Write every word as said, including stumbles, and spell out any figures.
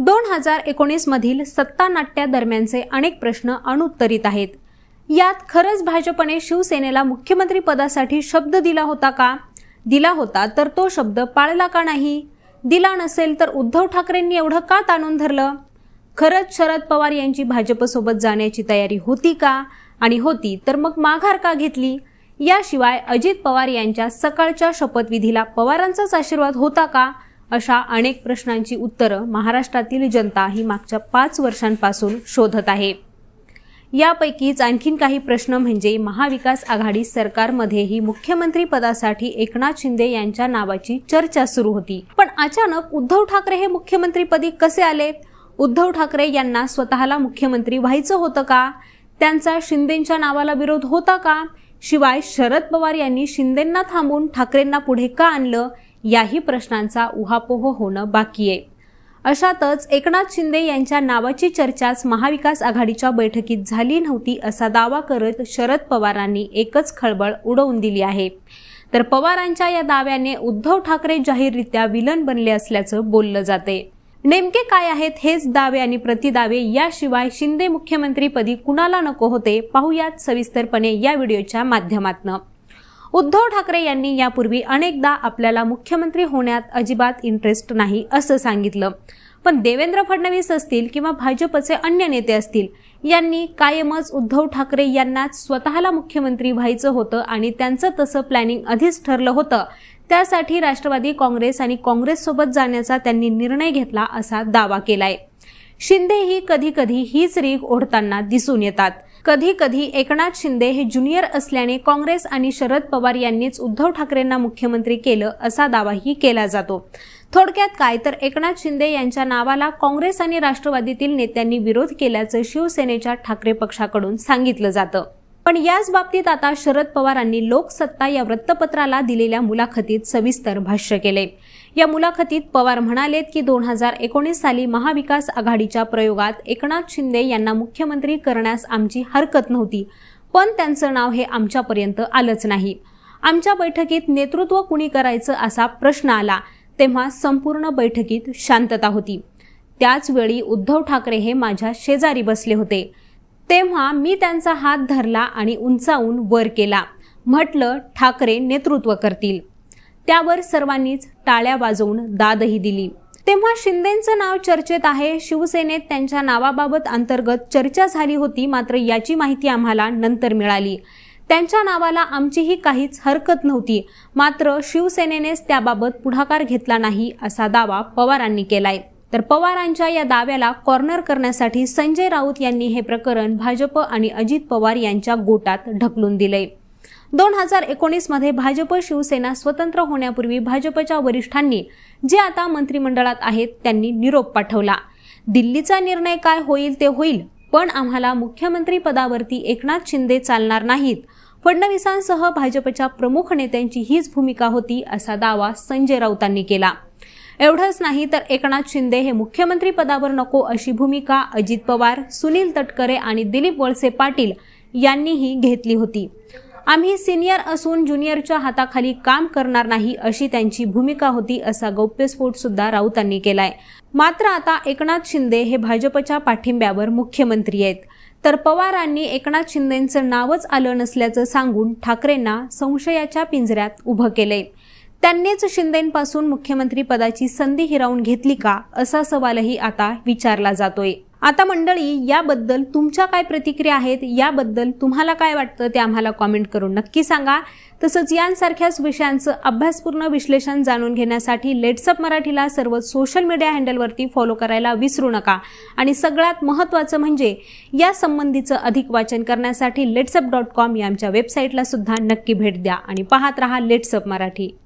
दोन हजार एकोणीस मधील सत्ता नाट्यादरम्यानचे अनेक प्रश्न अनुत्तरित आहेत। यात खरंच भाजपने शिवसेनेला मुख्यमंत्री पदासाठी शब्द दिला होता का? दिला होता तर तो शब्द पाळला का नाही? दिला नसेल तर उद्धव ठाकरेंनी एवढं का ताणून धरलं? खरंच शरद पवार यांची भाजपसोबत जाण्याची तयारी होती का? आणि होती तर मग माघार का घेतली? याशिवाय अजित पवार यांच्या सकाळच्या शपथविधीला पवारांचाच आशीर्वाद होता का? अशा अनेक प्रश्नांची उत्तरं महाराष्ट्रातील जनता ही मागच्या पाच वर्षांपासून शोधत आहे। यापैकीच आणखीन काही प्रश्न म्हणजे महाविकास आघाडी सरकारमध्येही मुख्यमंत्री पदासाठी एकनाथ शिंदे यांच्या नावाची चर्चा सुरू होती, पण अचानक उद्धव ठाकरे हे मुख्यमंत्रीपदी कसे आले? उद्धव ठाकरे यांना स्वतःला मुख्यमंत्री व्हायचं होतं का? त्यांचा शिंदेंच्या नावाला विरोध होता का? शिवाय शरद पवार यांनी शिंदेंना थांबून ठाकरेंना पुढे का आणलं? याही प्रश्नांचा उहापोह होणं बाकी आहे। अशातच एकनाथ शिंदे यांच्या नावाची चर्चाच महाविकास आघाडीच्या बैठकीत झाली नव्हती असा दावा करत शरद पवारांनी एकच खळबळ उडवून दिली आहे। तर पवारांच्या या दाव्याने उद्धव ठाकरे जाहीररित्या विलन बनले असल्याचं बोललं जाते। नेमके काय आहेत हेच दावे आणि प्रतिदावे, याशिवाय शिंदे मुख्यमंत्रीपदी कुणाला नको होते, पाहूयात सविस्तरपणे या व्हिडिओच्या माध्यमातून। उद्धव ठाकरे यांनी यापूर्वी अनेकदा आपल्याला मुख्यमंत्री होण्यात अजिबात इंटरेस्ट नाही असं सांगितलं, पण देवेंद्र फडणवीस असतील किंवा भाजपचे अन्य नेते असतील यांनी कायमच उद्धव ठाकरे यांनाच स्वतःला मुख्यमंत्री व्हायचं होतं आणि त्यांचं तसं प्लॅनिंग आधीच ठरलं होतं। त्यासाठी राष्ट्रवादी काँग्रेस आणि काँग्रेस सोबत जाण्याचा त्यांनी निर्णय घेतला असा दावा केलाय। शिंदेही कधी कधी हीच रीग ओढताना दिसून येतात। कधी कधी एकनाथ शिंदे हे ज्युनियर असल्याने काँग्रेस आणि शरद पवार यांनीच उद्धव ठाकरेंना मुख्यमंत्री केलं असा दावाही केला जातो। थोडक्यात काय तर एकनाथ शिंदे यांच्या नावाला काँग्रेस आणि राष्ट्रवादीतील नेत्यांनी विरोध केल्याचं शिवसेनेच्या ठाकरे पक्षाकडून सांगितलं जातं। पण याच बाबतीत आता शरद पवारांनी लोकसत्ता या वृत्तपत्राला दिलेल्या मुलाखतीत सविस्तर भाष्य केले। या मुलाखतीत पवार म्हणालेत की दोन हजार एकोणीस साली महाविकास आघाडीच्या प्रयोगात एकनाथ शिंदे यांना मुख्यमंत्री करण्यास आमची हरकत नव्हती, पण त्यांचं नाव हे आमच्यापर्यंत आलंच नाही। आमच्या बैठकीत नेतृत्व कुणी करायचं असा प्रश्न आला तेव्हा संपूर्ण बैठकीत शांतता होती। त्याच वेळी उद्धव ठाकरे हे माझ्या शेजारी बसले होते, तेव्हा मी त्यांचा हात धरला आणि उंचावून वर केला, म्हटलं ठाकरे नेतृत्व करतील। त्यावर सर्वांनीच टाळ्या वाजवून दादही दिली। तेव्हा शिंदेंचं नाव चर्चेत आहे। शिवसेनेत त्यांच्या नावाबाबत अंतर्गत चर्चा झाली होती, मात्र याची माहिती आम्हाला नंतर मिळाली। त्यांच्या नावाला आमचीही काहीच हरकत नव्हती, मात्र शिवसेनेनेच त्याबाबत पुढाकार घेतला नाही असा दावा पवारांनी केलाय। तर पवारांच्या या दाव्याला कॉर्नर करण्यासाठी संजय राऊत यांनी हे प्रकरण भाजप आणि अजित पवार यांच्या गोटात ढकलून दिले। दोन हजार एकोणीस मध्ये भाजप शिवसेना स्वतंत्र होण्यापूर्वी भाजपच्या वरिष्ठांनी, जे आता मंत्रिमंडळात आहेत, त्यांनी निरोप पाठवला। दिल्लीचा निर्णय काय होईल ते होईल, पण आम्हाला मुख्यमंत्री पदावरती एकनाथ शिंदे चालणार नाहीत। फडणवीसांसह भाजपच्या प्रमुख नेत्यांची हीच भूमिका होती असा दावा संजय राऊतांनी केला। एवढंच नाही तर एकनाथ शिंदे हे मुख्यमंत्री पदावर नको अशी भूमिका अजित पवार, सुनील तटकरे आणि दिलीप वळसे पाटील यांनीही घेतली होती। आम्ही सिनियर असून ज्युनियरच्या हाताखाली काम करणार नाही अशी त्यांची भूमिका होती असा गौप्यस्फोट सुद्धा राऊतांनी केलाय। मात्र आता एकनाथ शिंदे हे भाजपच्या पाठिंब्यावर मुख्यमंत्री आहेत, तर पवारांनी एकनाथ शिंदेंचं नावच आलं नसल्याचं सांगून ठाकरेंना संशयाच्या पिंजऱ्यात उभं केलंय। त्यांनीच शिंदेंपासून मुख्यमंत्री पदाची संधी हिरावून घेतली का असा सवालही आता विचारला जातोय। आता मंडळी, याबद्दल तुमच्या काय प्रतिक्रिया आहेत, याबद्दल तुम्हाला काय वाटतं ते आम्हाला कॉमेंट करून नक्की सांगा। तसंच यांसारख्याच विषयांचं अभ्यासपूर्ण विश्लेषण जाणून घेण्यासाठी लेट्सअप मराठीला सर्व सोशल मीडिया हँडलवरती फॉलो करायला विसरू नका। आणि सगळ्यात महत्त्वाचं म्हणजे या संबंधीचं अधिक वाचन करण्यासाठी लेट्सअप डॉट कॉम या आमच्या वेबसाईटला सुद्धा नक्की भेट द्या आणि पाहत रहा लेट्सअप मराठी।